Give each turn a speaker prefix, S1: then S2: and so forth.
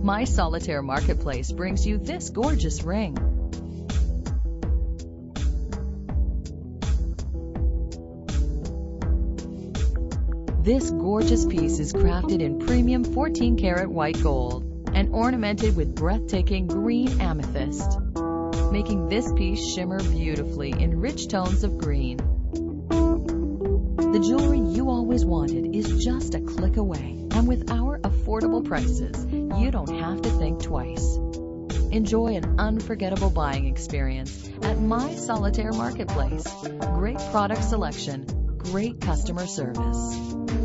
S1: My Solitaire Marketplace brings you this gorgeous ring. This gorgeous piece is crafted in premium 14-karat white gold and ornamented with breathtaking green amethyst, making this piece shimmer beautifully in rich tones of green. The jewelry you always wanted is just a click away, and with our affordable prices, you don't have to think twice. Enjoy an unforgettable buying experience at My Solitaire Marketplace. Great product selection, great customer service.